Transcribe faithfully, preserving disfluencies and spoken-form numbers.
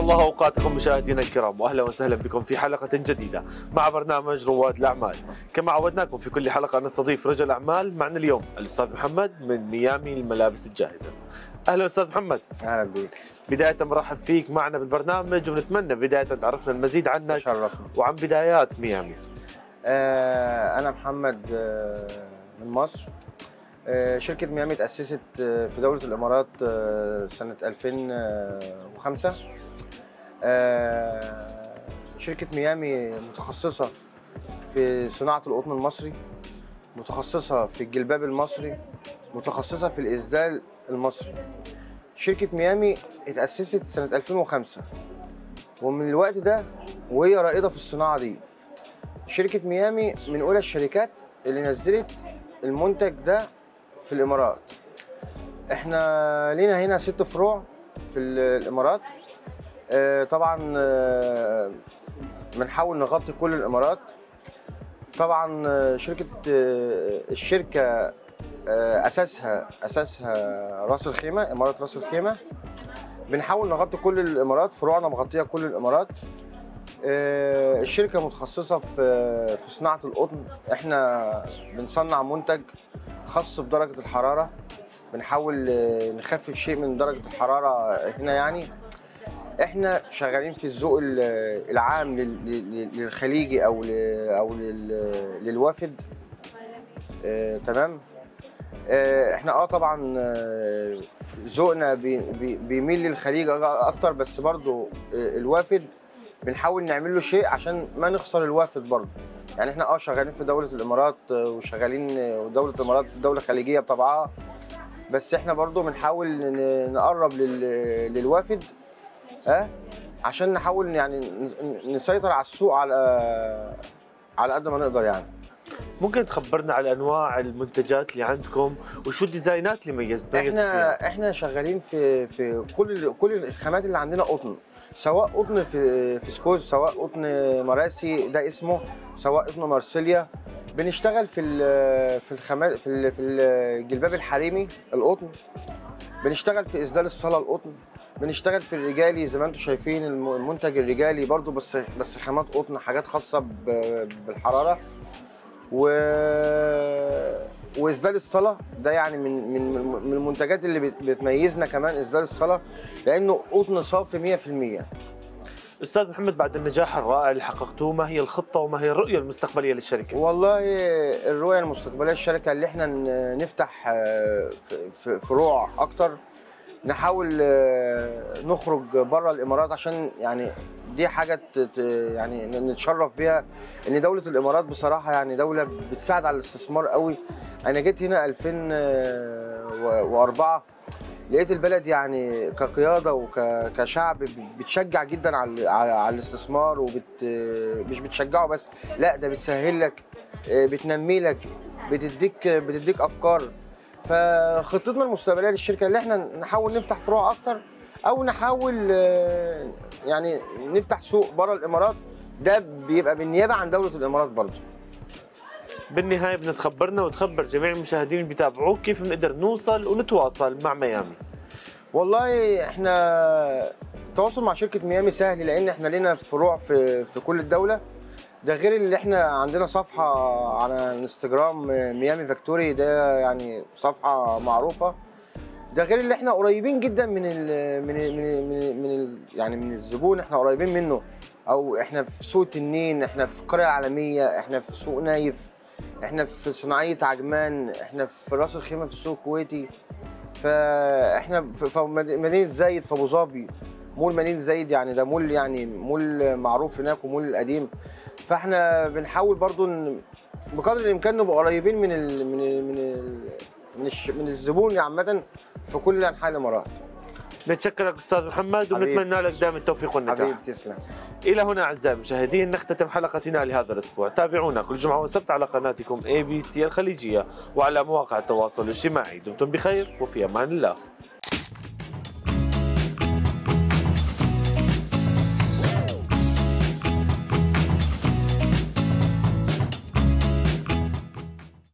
الله اوقاتكم مشاهدينا الكرام، واهلا وسهلا بكم في حلقه جديده مع برنامج رواد الاعمال. كما عودناكم في كل حلقه نستضيف رجل اعمال. معنا اليوم الاستاذ محمد من ميامي الملابس الجاهزه. اهلا استاذ محمد. اهلا بك. بدايه مرحب فيك معنا بالبرنامج، ونتمنى بدايه تعرفنا المزيد عنك شرفنا وعن بدايات ميامي. آه انا محمد آه من مصر. آه شركه ميامي تاسست آه في دوله الامارات آه سنه ألفين وخمسة. آه شركه ميامي متخصصه في صناعه القطن المصري، متخصصه في الجلباب المصري، متخصصه في الاسدال المصري. شركه ميامي اتاسست سنه ألفين وخمسة، ومن الوقت ده وهي رائده في الصناعه دي. شركه ميامي من اولى الشركات اللي نزلت المنتج ده في الامارات. احنا لينا هنا ست فروع في الامارات. آه طبعا آه بنحاول نغطي كل الامارات. طبعا آه شركه آه الشركه آه اساسها اساسها راس الخيمه، اماره راس الخيمه. بنحاول نغطي كل الامارات، فروعنا مغطيه كل الامارات. آه الشركه متخصصه في في صناعه القطن. احنا بنصنع منتج خاص بدرجه الحراره، بنحاول آه نخفف شيء من درجه الحراره هنا. يعني احنا شغالين في الذوق العام للخليجي او او للوافد. آه تمام. آه احنا اه طبعا آه ذوقنا بي بي بيميل للخليج اكتر، بس برضو آه الوافد بنحاول نعمل له شيء عشان ما نخسر الوافد برضو. يعني احنا اه شغالين في دوله الامارات آه وشغالين، ودوله الامارات دوله خليجيه بطبعها، بس احنا برضو بنحاول نقرب للوافد ها، عشان نحاول يعني نسيطر على السوق على على قد ما نقدر. يعني ممكن تخبرنا على انواع المنتجات اللي عندكم وشو الديزاينات اللي ميزت احنا فيها؟ احنا شغالين في في كل كل الخامات اللي عندنا قطن، سواء قطن في فيسكوز، سواء قطن مراسي ده اسمه، سواء قطن مارسيليا. بنشتغل في في الخامات في في الجلباب الحريمي القطن، بنشتغل في اسدال الصاله القطن، بنشتغل في الرجالي زي ما انتم شايفين المنتج الرجالي برضو، بس بس خامات قطن، حاجات خاصه بالحراره. و واسدال الصاله ده يعني من من من المنتجات اللي بتميزنا كمان، اسدال الصاله لانه قطن صافي مية في المية. استاذ محمد، بعد النجاح الرائع اللي حققتوه، ما هي الخطه وما هي الرؤيه المستقبليه للشركه؟ والله الرؤيه المستقبليه للشركه اللي احنا نفتح فروع اكتر، نحاول نخرج بره الامارات، عشان يعني دي حاجه يعني نتشرف بيها. ان دوله الامارات بصراحه يعني دوله بتساعد على الاستثمار قوي. انا جيت هنا ألفين وأربعة، لقيت البلد يعني كقياده وكشعب بتشجع جدا على على الاستثمار، وبت مش بتشجعه بس، لا ده بتسهل لك، بتنمي لك، بتديك بتديك افكار. فخطتنا المستقبليه للشركه اللي احنا نحاول نفتح فروع اكتر، او نحاول يعني نفتح سوق بره الامارات. ده بيبقى بالنيابه عن دوله الامارات برضه. بالنهايه بدنا تخبرنا وتخبر جميع المشاهدين اللي بيتابعوك كيف بنقدر نوصل ونتواصل مع ميامي. والله احنا التواصل مع شركه ميامي سهل، لان احنا لنا فروع في في كل الدوله. ده غير اللي احنا عندنا صفحه على انستجرام ميامي فاكتوري، ده يعني صفحه معروفه. ده غير اللي احنا قريبين جدا من ال من ال من ال من, ال من ال يعني من الزبون، احنا قريبين منه. او احنا في سوق تنين، احنا في القريه العالميه، احنا في سوق نايف، احنا في صناعيه عجمان، احنا في راس الخيمه في السوق الكويتي، فاحنا في مدينه زايد في ابو ظبي، مول مدينه زايد. يعني ده مول يعني مول معروف هناك ومول قديم. فاحنا بنحاول برضو ان بقدر الامكان نبقى قريبين من ال من ال من ال من, الش من الزبون عامه في كل انحاء الامارات. نتشكرك استاذ محمد، ونتمنى لك دائما التوفيق والنجاح. حبيبي تسلم. الى هنا اعزائي المشاهدين نختتم حلقتنا لهذا الاسبوع. تابعونا كل جمعه وسبت على قناتكم اي بي سي الخليجيه وعلى مواقع التواصل الاجتماعي. دمتم بخير وفي امان الله.